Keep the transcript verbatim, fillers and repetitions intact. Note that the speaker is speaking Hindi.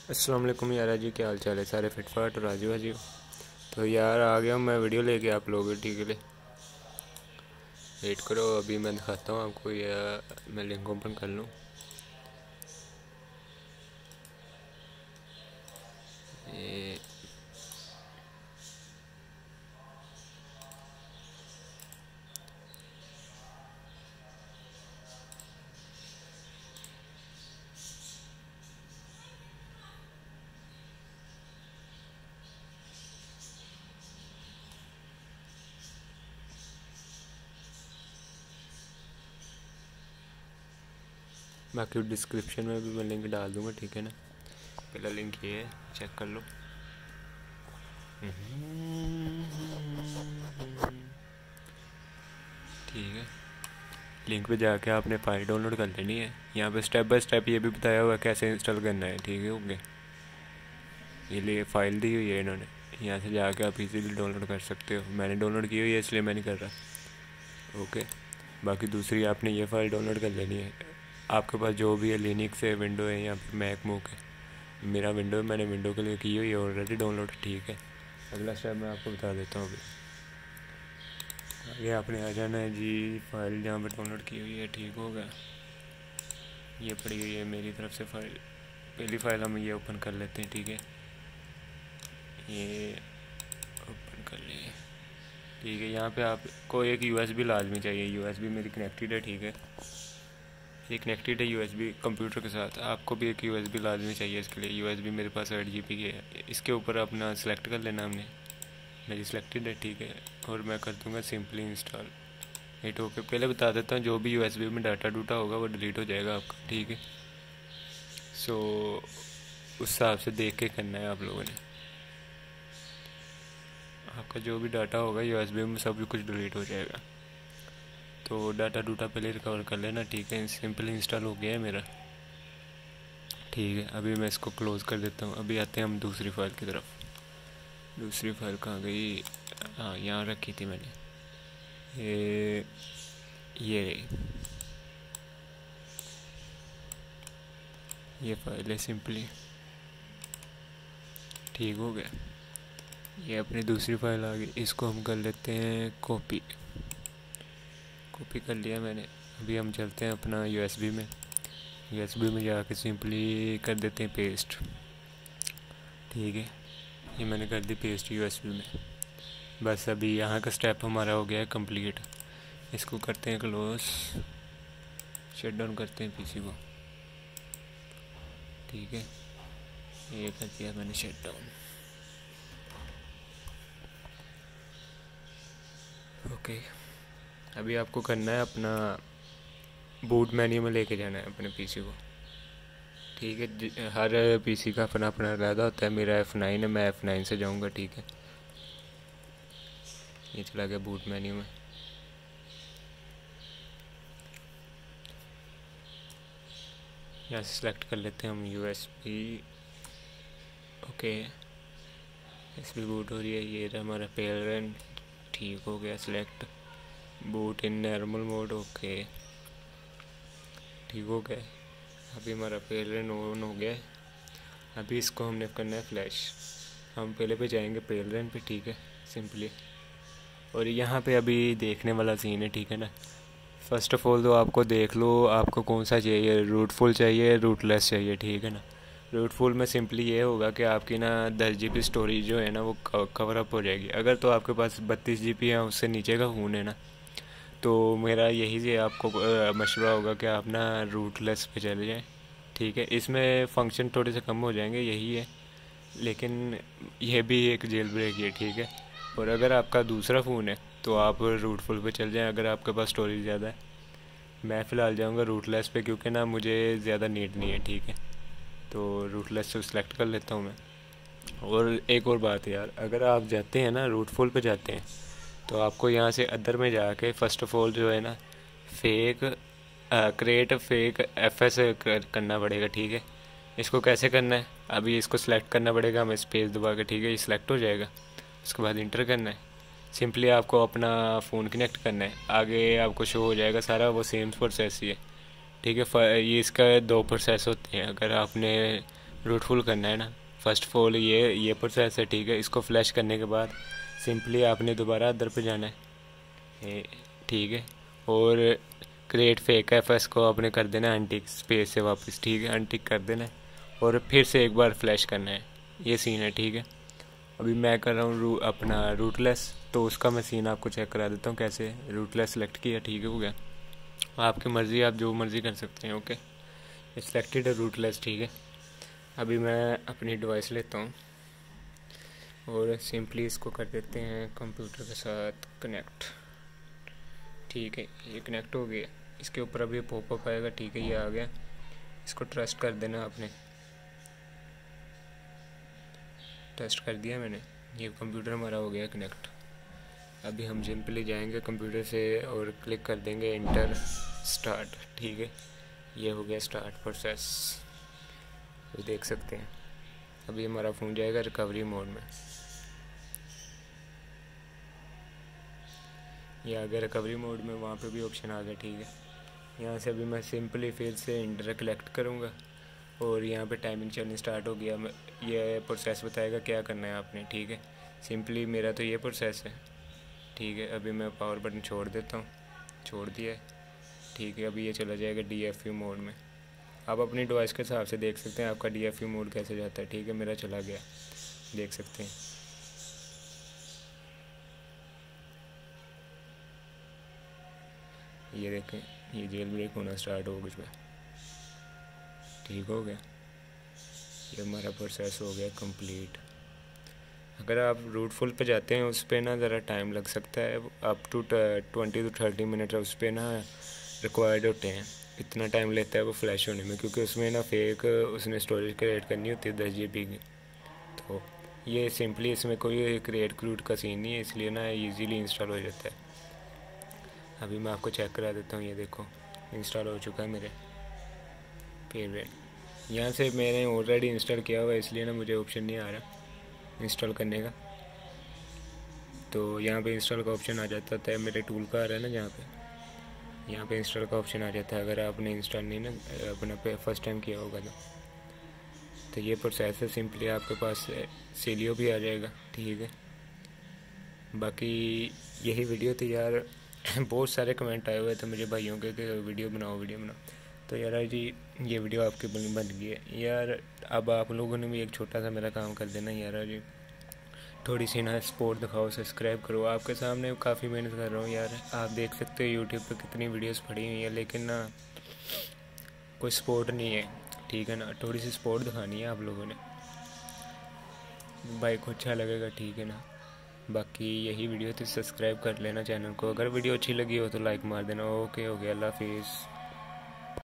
अस्सलाम वालेकुम यार जी, क्या हाल चाल है? सारे फिटफाट और राजू हाजी हो? तो यार आ गया हूँ मैं वीडियो लेके आप लोगों के ठीक है। वेट करो, अभी मैं दिखाता हूँ आपको, या मैं लिंक ओपन कर लूँ। ये बाकी डिस्क्रिप्शन में भी मैं लिंक डाल दूँगा, ठीक है ना। पहला लिंक ये है, चेक कर लो। ठीक है, लिंक पे जाके आपने फ़ाइल डाउनलोड कर लेनी है। यहाँ पे स्टेप बाय स्टेप ये भी बताया हुआ है कैसे इंस्टॉल करना है, ठीक है। ओके, ये लिए फ़ाइल दी हुई है इन्होंने, यहाँ से जाके आप इजीली डाउनलोड कर सकते हो। मैंने डाउनलोड की हुई है इसलिए मैं नहीं कर रहा। ओके, बाकी दूसरी आपने ये फ़ाइल डाउनलोड कर लेनी है। आपके पास जो भी है, लिनक्स है, विंडो है या फिर मैक मूक है। मेरा विंडो है, मैंने विंडो के लिए की हुई है ऑलरेडी डाउनलोड, ठीक है। अगला स्टेप मैं आपको बता देता हूँ। अभी आगे आपने आ जाना है जी, फाइल जहाँ पर डाउनलोड की हुई है, ठीक होगा। ये पड़ी हुई है मेरी तरफ से फ़ाइल, पहली फ़ाइल हम ये ओपन कर लेते हैं, ठीक है। ये ओपन कर लिए, ठीक है। यहाँ पे आपको एक यूएसबी लाजमी चाहिए। यूएसबी मेरी कनेक्टेड है, ठीक है। ये कनेक्टेड है यूएसबी कंप्यूटर के साथ। आपको भी एक यूएसबी लाजमी चाहिए इसके लिए। यूएसबी मेरे पास आठ जी बी की है। इसके ऊपर अपना सेलेक्ट कर लेना हमने, मेरी सिलेक्टेड है, ठीक है। और मैं कर दूँगा सिंपली इंस्टॉल। Hit okay. पहले बता देता हूँ, जो भी यूएसबी में डाटा डूटा होगा वो डिलीट हो जाएगा आपका, ठीक है। सो उस हिसाब से देख के करना है आप लोगों ने। आपका जो भी डाटा होगा यूएसबी में सब कुछ डिलीट हो जाएगा। तो डाटा डूटा पहले रिकवर कर लेना, ठीक है। सिंपल इंस्टॉल हो गया है मेरा, ठीक है। अभी मैं इसको क्लोज़ कर देता हूँ। अभी आते हैं हम दूसरी फाइल की तरफ। दूसरी फाइल कहाँ गई? हाँ, यहाँ रखी थी मैंने। ये ये ये फाइल है सिंपली, ठीक हो गया। ये अपनी दूसरी फाइल आ गई, इसको हम कर लेते हैं कॉपी। कॉपी कर लिया मैंने। अभी हम चलते हैं अपना यूएसबी में। यूएसबी में जाके सिंपली कर देते हैं पेस्ट, ठीक है। ये मैंने कर दी पेस्ट यूएसबी में। बस अभी यहाँ का स्टेप हमारा हो गया है कंप्लीट। इसको करते हैं क्लोज, शट डाउन करते हैं पीसी को, ठीक है। ये कर दिया मैंने शट डाउन, ओके। अभी आपको करना है अपना बूट मेन्यू में लेके जाना है अपने पीसी को, ठीक है। हर पीसी का अपना अपना अलग होता है। मेरा एफ नाइन है, मैं एफ नाइन से जाऊंगा, ठीक है। ये चला गया बूट मेन्यू में। यहाँ से सिलेक्ट कर लेते हैं हम यूएसबी, ओके। यूएसबी बूट हो रही है। ये रहा हमारा पेरेंट, ठीक हो गया। Select boot in normal mode, okay, ठीक हो गया। अभी हमारा पेरेंट ऑन हो गया है। अभी इसको हमने करना है फ्लैश। हम पहले पे जाएंगे पेरेंट पे, ठीक है, सिंपली। और यहाँ पे अभी देखने वाला सीन है, ठीक है ना। फ़र्स्ट ऑफ ऑल तो आपको देख लो आपको कौन सा चाहिए, रूटफुल चाहिए, रूटलेस चाहिए, ठीक है ना। रूटफुल में सिंपली ये होगा कि आपकी ना दस जी बी स्टोरेज जो है ना वो कवर अप हो जाएगी। अगर तो आपके पास बत्तीस जी बी है, उससे नीचे का फ़ोन है ना, तो मेरा यही से आपको मशवरा होगा कि आप ना रूटलेस पे चले जाएं, ठीक है। इसमें फ़ंक्शन थोड़े से कम हो जाएंगे, यही है, लेकिन यह भी एक जेल ब्रेक है, ठीक है। और अगर आपका दूसरा फ़ोन है तो आप रूटफुल पे चल जाएं अगर आपके पास स्टोरेज ज़्यादा है। मैं फ़िलहाल जाऊंगा रूटलेस पे, क्योंकि ना मुझे ज़्यादा नीड नहीं है, ठीक है। तो रूटलेस से सिलेक्ट कर लेता हूँ मैं। और एक और बात है यार, अगर आप जाते हैं ना रूटफुल पे जाते हैं तो आपको यहाँ से अदर में जाके फ़र्स्ट ऑफ ऑल जो है ना fake create fake F S करना पड़ेगा, ठीक है। इसको कैसे करना है, अभी इसको सिलेक्ट करना पड़ेगा हमें स्पेस दबा के, ठीक है। ये सिलेक्ट हो जाएगा। उसके बाद इंटर करना है। सिंपली आपको अपना फ़ोन कनेक्ट करना है, आगे आपको शो हो जाएगा सारा, वो सेम प्रोसेस ही है, ठीक है। ये इसका दो प्रोसेस होते हैं। अगर आपने रूट फुल करना है ना। फर्स्ट ऑफ ऑल ये ये प्रोसेस है, ठीक है। इसको फ्लैश करने के बाद सिंपली आपने दोबारा अदर पे जाना है, ठीक है। और क्रिएट फेक एफ एस को आपने कर देना है अनटिक स्पेस से वापस, ठीक है। अनटिक कर देना है और फिर से एक बार फ्लैश करना है। ये सीन है, ठीक है। अभी मैं कर रहा हूँ रू, अपना रूटलेस, तो उसका मैं सीन आपको चेक करा देता हूँ कैसे। रूटलेस सेलेक्ट किया, ठीक है, हो गया। आपकी मर्ज़ी, आप जो मर्ज़ी कर सकते हैं, ओके। सिलेक्टेड है रूटलेस, ठीक है। अभी मैं अपनी डिवाइस लेता हूँ और सिंपली इसको कर देते हैं कंप्यूटर के साथ कनेक्ट, ठीक है। ये कनेक्ट हो गया। इसके ऊपर अभी पॉपअप आएगा, ठीक है, ये आ गया। इसको ट्रस्ट कर देना आपने। ट्रस्ट कर दिया मैंने, ये कंप्यूटर हमारा हो गया कनेक्ट। अभी हम सिंपली जाएंगे कंप्यूटर से और क्लिक कर देंगे इंटर स्टार्ट, ठीक है। ये हो गया स्टार्ट प्रोसेस, तो देख सकते हैं अभी हमारा फ़ोन जाएगा रिकवरी मोड में। ये आ गया रिकवरी मोड में, वहाँ पे भी ऑप्शन आ गया, ठीक है। यहाँ से अभी मैं सिंपली फिर से इंटर कलेक्ट करूँगा और यहाँ पे टाइमिंग चलनी स्टार्ट हो गया। ये प्रोसेस बताएगा क्या करना है आपने, ठीक है। सिंपली मेरा तो ये प्रोसेस है, ठीक है। अभी मैं पावर बटन छोड़ देता हूँ, छोड़ दिया है, ठीक है। अभी ये चला जाएगा डी एफ यू मोड में। आप अपनी डिवाइस के हिसाब से देख सकते हैं आपका डी एफ यू मोड कैसे जाता है, ठीक है। मेरा चला गया, देख सकते हैं। ये देखें, ये जेल ब्रेक होना स्टार्ट हो गया, ठीक हो गया। ये हमारा प्रोसेस हो गया कंप्लीट। अगर आप रूट फुल पे जाते हैं उस पर ना ज़रा टाइम लग सकता है, up to twenty to thirty minute उस पर ना रिक्वायर्ड होते हैं। इतना टाइम लेता है वो फ्लैश होने में, क्योंकि उसमें ना फेक उसने स्टोरेज क्रिएट करनी होती है दस जी बी की। तो ये सिंपली इसमें कोई क्रिएट क्रूट का सीन नहीं है, इसलिए ना इजीली इंस्टॉल हो जाता है। अभी मैं आपको चेक करा देता हूँ, ये देखो इंस्टॉल हो चुका है मेरे पेरेंट। यहाँ से मैंने ऑलरेडी इंस्टॉल किया हुआ है, इसलिए ना मुझे ऑप्शन नहीं आ रहा इंस्टॉल करने का। तो यहाँ पे इंस्टॉल का ऑप्शन आ जाता है, मेरे टूल का आ रहा है ना, जहाँ पे यहाँ पे इंस्टॉल का ऑप्शन आ जाता है। अगर आपने इंस्टॉल नहीं ना अपना पे फर्स्ट टाइम किया होगा तो तो ये प्रोसेस है। सिंपली आपके पास सीलियो भी आ जाएगा, ठीक है। बाकी यही वीडियो थी यार। बहुत सारे कमेंट आए हुए थे मुझे भाइयों के कि वीडियो बनाओ वीडियो बनाओ, तो यार जी ये वीडियो आपकी बन बन गई है यार। अब आप लोगों ने भी एक छोटा सा मेरा काम कर देना यार जी, थोड़ी सी ना सपोर्ट दिखाओ, सब्सक्राइब करो। आपके सामने काफ़ी मेहनत कर रहा हूँ यार, आप देख सकते हो यूट्यूब पे कितनी वीडियोस पड़ी हुई है, लेकिन ना कोई सपोर्ट नहीं है, ठीक है ना। थोड़ी सी सपोर्ट दिखानी है आप लोगों ने, भाई को अच्छा लगेगा, ठीक है ना। बाकी यही वीडियो थी, सब्सक्राइब कर लेना चैनल को। अगर वीडियो अच्छी लगी हो तो लाइक मार देना। ओके हो गया, अल्लाह हाफिज़।